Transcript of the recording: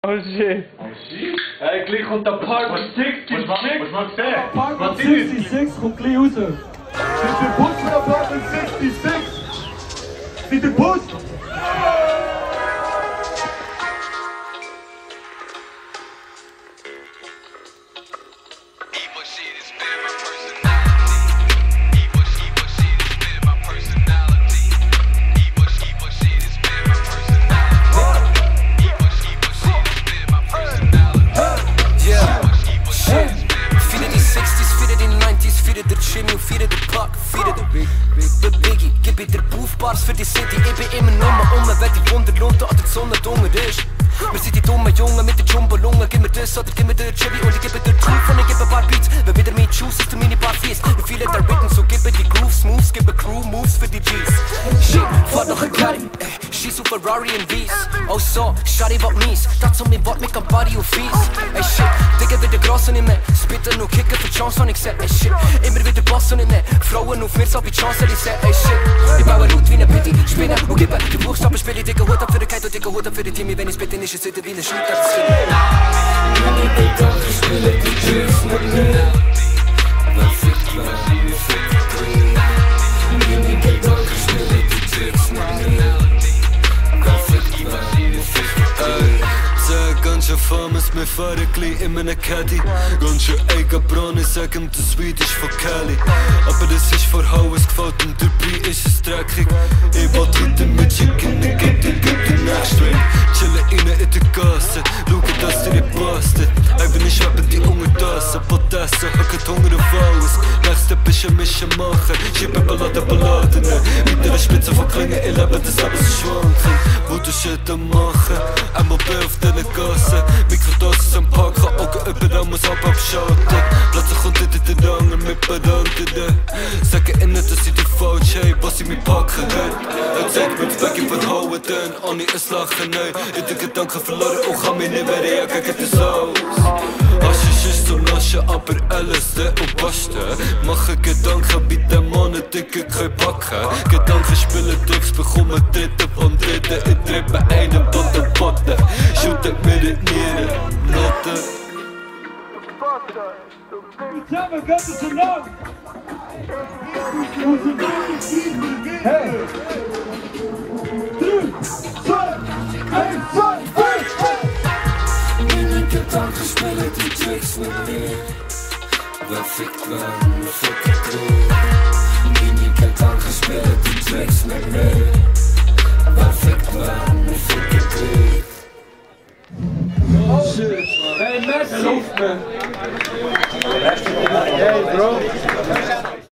Oh shit. Oh shit? Hey, gleich kommt der Park 66. Musst du mal sehen. Apartment 66 kommt gleich raus. Mit dem Bus von Apartment 66. Mit dem Bus. Gib mir der Buffbars für die City, ich bin immer nur wenn die Wunder runter an der Sonne dunkel ist. Wir sind die dummen Jungen mit den Jumbo-Lungen, gib mir das oder gib mir den Chili und ich gebe dir Truth und ich gebe ein paar Beats. Wer wieder mit Juice ist, du meine paar Fies. Ich viele der Rhythm, so gib mir die Grooves, Moves, gib mir Crew-Moves für die G's. Shit, fahrt noch ein Caddy, schieß auf Ferrari und Wies. Oh so, Shari wat mies, dazu mir Wort mit Campari und Fies. Ey shit, Digga wieder gross und nicht mehr, Spitter nur Kicker für die Chance und ich seh, ey shit. Immer wieder Boss und nicht mehr, Frauen auf mir so wie die Chance, ich seh, ey shit. Ich baue Route wie ne Pitti, Spinner und gebe die Buchstaben, spiele dicke Hut ab für die Kite und dicke Hut ab für die Timmy, wenn ich's bitte nicht, ist heute wie ne Schnitt, das ist ich spiele die Tricks mit mir. Was ich war, wie fit meine Gedanken spiele die Tricks mit mir. Was ich war, wie fit Ganze farmers med fahrerkli in meine Caddy. Ganze eigen Brane sagen der Swedish von Cali. Aber das ist vor Haues gefällt und dabei ist es dreckig. Ich wollt heute mit Chicken, geht die next ring. Chillen innen in der Gasse, schauen, dass die nicht bastet. Eben ich schweben die Untertassen, Potassen, hacken Hunger auf alles. Nächste bisschen mischen machen, schieben Balladen. Mit der Spitze von Klingen, ich lebe das alles so schwanken. Wo du Shit am machen, einmal auf den Gassen. Mikrodosis am Packen, Augen überall muss abschalten. Plötzlich kommt in den Angel mit Bedanken. Sagen ihnen, dass sie die falsch haben, was sie mich packen haben. Zeigt mir die Wege von Hauen, dann ohne ein Lachen, nein. In den Gedanken verloren und kann mich nicht mehr gegen das aus. Haschisch ist so Nasche, aber LSD und Paste. Machen Gedanken wie Dämonen, Dicke können packen. Gedanken spielen Tricks, bekommen Dritten von Dritten. Ich trippe einen von den Potten, shooten mir in die Nieren, Noten. Tell got to know. Hey. 3, 2, 1, 2, 3. Meine Gedanken spielen die Tricks mit mir. Wer fickt wann, wer fickt du? Meine Gedanken spielen die Tricks mit mir. Wer fickt wann, wer fickt du? Oh shit. Hey, Messi. Hey, bro.